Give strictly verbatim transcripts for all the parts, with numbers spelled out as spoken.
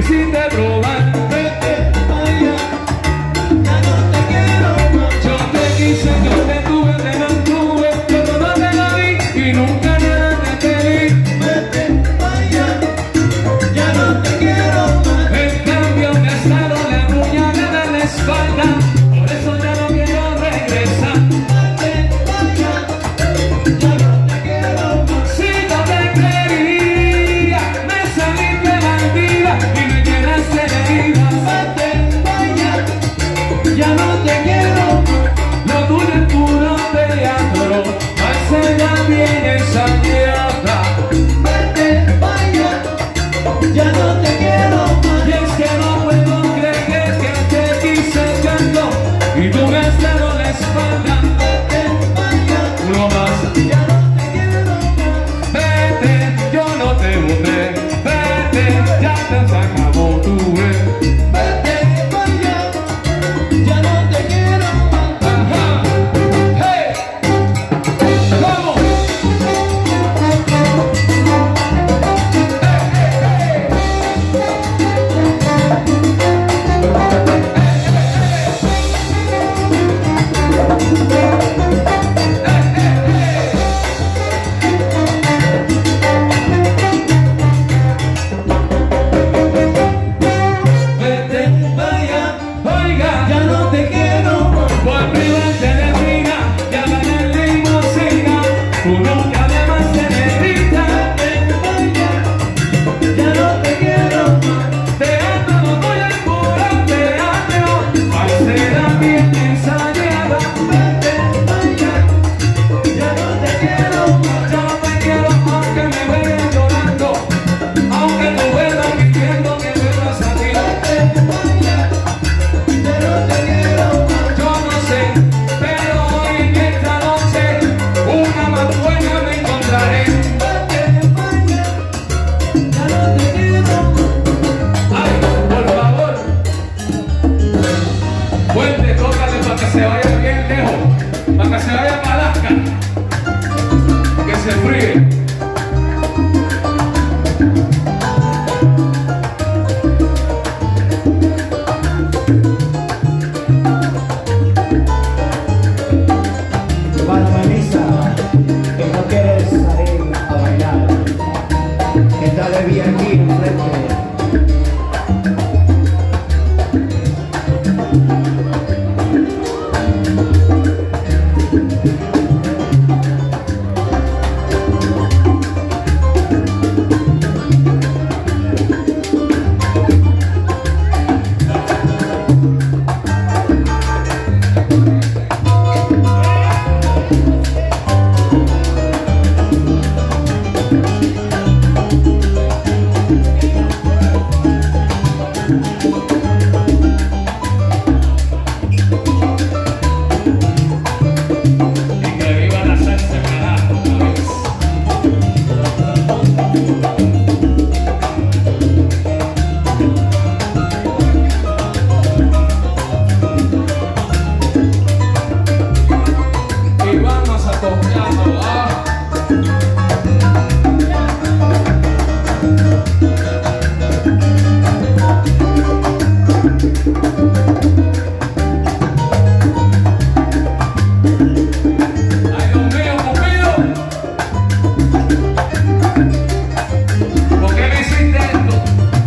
quisiste probar. Vete allá, ya no te quiero más. Yo te quise, yo te tuve, te mantuve, yo todo te lo di y nunca nada te pedí. Vete allá, ya no te quiero más. En cambio me has dado la puñalada en la espalda, por eso ya no quiero regresar. Vete allá, ya no te quiero más. Si no te quería, me saliste bandida y me llenaste de heridas. Vete allá, ya no te quiero más. Lo tuyo es puro teatro, Marcela viene ensayada. Vete allá, ya no te quiero más. Y es que no puedo creer que te quise tanto y tú me has dado la espalda. Vete allá, no más, ya no te quiero más. Vete, yo no te boté. Vete, ya se acabó tu vez. Vete allá, ya no te quiero más. Ajá, hey, vamos. Vete allá, oiga, ya no te quiero más. Por privarte de vida, ya van en limosina. Tú nunca además te necesitas. Vete allá, ya no te quiero más. Teatro no voy a puro teatro, Marcela bien ensayada. Vete allá, ya no te quiero más. Ya no te quiero aunque me vayan llorando, aunque tú vuelvas pidiendo que vuelvas a ti. Vete allá, ya no te quiero más. Yo no sé, pero hoy en esta noche una más buena me encontraré. Vete allá, ya no te quiero más. Ay, por favor, fuerte, tócale para que se vaya bien lejos, para que se vaya para Alaska, que se fríe. Para Melissa, que no quieres salir a bailar, que está de V I P enfrente. Y que viva la salsa, carajo, y vamos a tocarlo, ah. Ay, Dios mío, Cupido, ¿por qué me hiciste esto?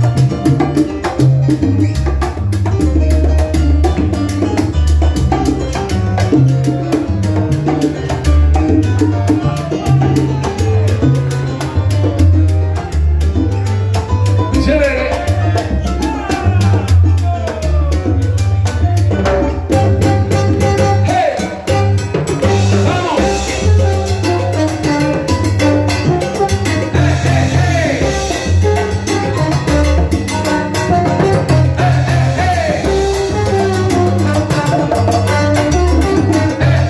Chévere. Hey, vamos. Hey, hey, hey. Hey, hey, hey.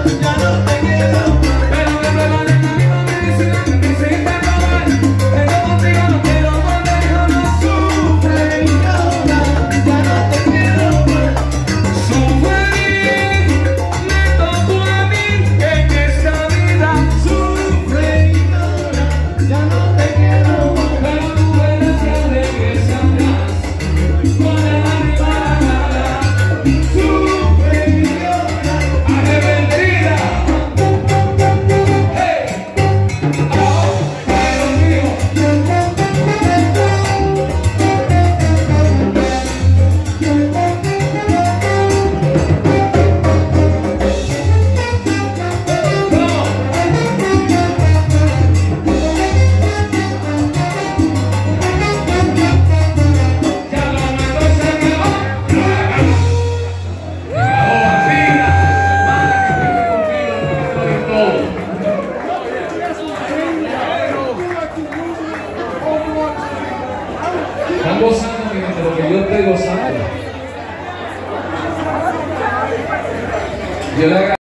Están gozando, mi gente, lo que yo estoy gozando. Yo le